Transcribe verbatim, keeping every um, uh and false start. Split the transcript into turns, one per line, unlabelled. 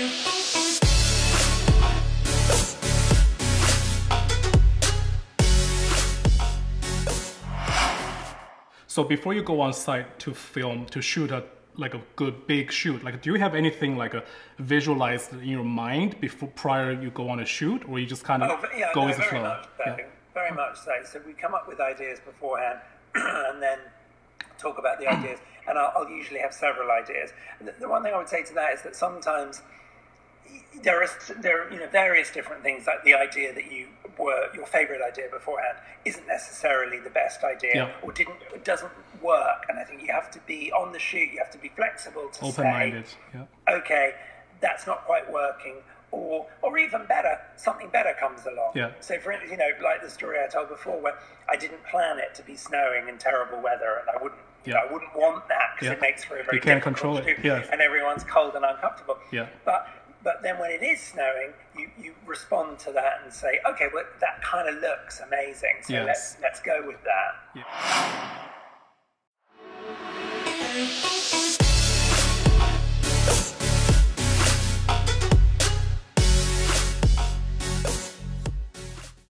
So before you go on site to film, to shoot a like a good big shoot, like do you have anything like a visualized in your mind before prior you go on a shoot, or you just kind of
oh, yeah,
go
no,
with the
very
flow?
Much so,
Yeah.
Very much so. So we come up with ideas beforehand and then talk about the ideas, and I'll, I'll usually have several ideas. And the, the one thing I would say to that is that sometimes there are there are, you know, various different things, like the idea that you were your favorite idea beforehand isn't necessarily the best idea,
yeah.
or didn't it doesn't work. And I think you have to be on the shoot. You have to be flexible to
open-minded.
say,
yeah.
okay, that's not quite working, or or even better, something better comes along.
Yeah.
So for instance, you know, like the story I told before, where I didn't plan it to be snowing in terrible weather, and I wouldn't.
Yeah.
You know, I wouldn't want that because
yeah.
it makes for a very
you can't
difficult
control it.
shoot,
Yes.
and everyone's cold and uncomfortable.
Yeah.
But But then when it is snowing, you, you respond to that and say, okay, well, that kind of looks amazing. So
yes.
let's let's go with that.
Yeah.